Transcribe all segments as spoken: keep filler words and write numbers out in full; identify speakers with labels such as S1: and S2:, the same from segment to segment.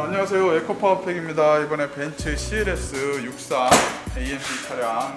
S1: 자, 안녕하세요. 에코파워팩입니다. 이번에 벤츠 씨엘에스 육십삼 에이엠씨 차량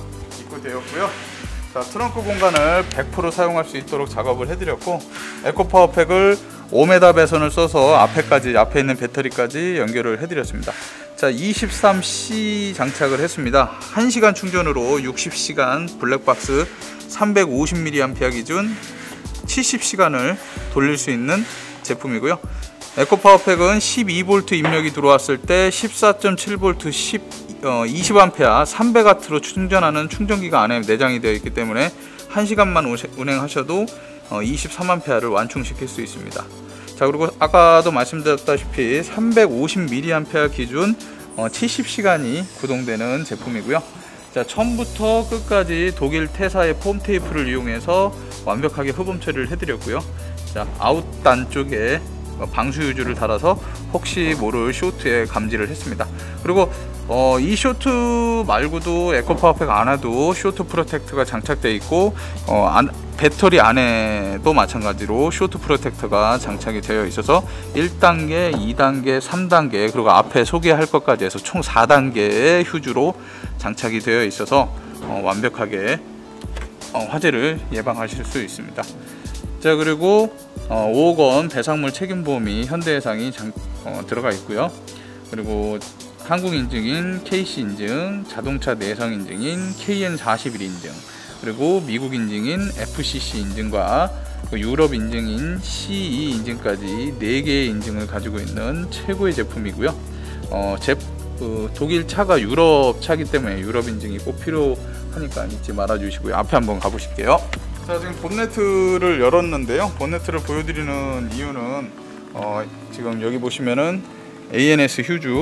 S1: 입고되었고요. 자, 트렁크 공간을 백 퍼센트 사용할 수 있도록 작업을 해드렸고, 에코파워팩을 오 미터 배선을 써서 앞에까지, 앞에 있는 배터리까지 연결을 해드렸습니다. 자, 이십삼 씨 장착을 했습니다. 한 시간 충전으로 육십 시간 블랙박스 삼백오십 밀리앰피어 기준 칠십 시간을 돌릴 수 있는 제품이고요. 에코파워팩은 십이 볼트 입력이 들어왔을 때 십사 점 칠 볼트 십, 어, 이십 암페어 삼백 와트로 충전하는 충전기가 안에 내장이 되어 있기 때문에 한 시간만 운행하셔도 어, 이십삼 암페어를 완충시킬 수 있습니다. 자, 그리고 아까도 말씀드렸다시피 삼백오십 밀리앰피어 기준 어, 칠십 시간이 구동되는 제품이고요. 자, 처음부터 끝까지 독일 태사의 폼 테이프를 이용해서 완벽하게 흡음 처리를 해드렸고요. 자, 아웃단 쪽에 방수 유주를 달아서 혹시 모를 쇼트에 감지를 했습니다. 그리고 어, 이 쇼트 말고도 에코파워팩 안에도 쇼트 프로텍터가 장착되어 있고, 어, 안, 배터리 안에도 마찬가지로 쇼트 프로텍터가 장착이 되어 있어서 일 단계, 이 단계, 삼 단계, 그리고 앞에 소개할 것까지 해서 총 사 단계의 휴즈로 장착이 되어 있어서 어, 완벽하게 어, 화재를 예방하실 수 있습니다. 자, 그리고 어, 오억 원 배상물 책임보험이 현대해상이 장, 어, 들어가 있고요. 그리고 한국 인증인 케이씨 인증, 자동차 내성 인증인 케이엔 사십일 인증, 그리고 미국 인증인 에프씨씨 인증과 유럽 인증인 씨이 인증까지 네 개의 인증을 가지고 있는 최고의 제품이고요. 어, 제, 그, 독일 차가 유럽 차기 때문에 유럽 인증이 꼭 필요하니까 잊지 말아 주시고요. 앞에 한번 가보실게요. 자, 지금 본네트를 열었는데요. 본네트를 보여드리는 이유는 어, 지금 여기 보시면은 에이엔에스 휴즈,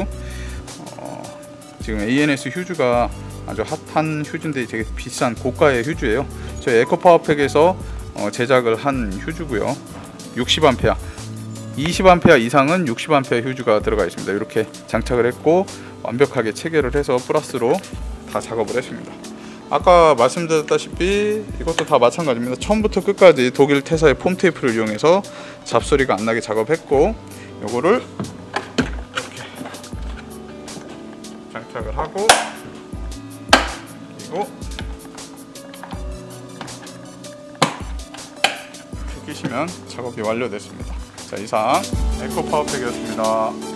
S1: 어, 지금 에이엔에스 휴즈가 아주 핫한 휴즈인데 되게 비싼 고가의 휴즈예요. 저희 에코파워팩에서 어, 제작을 한 휴즈고요. 육십 암페어, 이십 암페어 이상은 육십 암페어 휴즈가 들어가 있습니다. 이렇게 장착을 했고 완벽하게 체결을 해서 플러스로 다 작업을 했습니다. 아까 말씀드렸다시피 이것도 다 마찬가지입니다. 처음부터 끝까지 독일 태사의 폼 테이프를 이용해서 잡소리가 안 나게 작업했고, 요거를 이렇게 장착을 하고, 그리고 이렇게 끼시면 작업이 완료됐습니다. 자, 이상 에코파워팩이었습니다.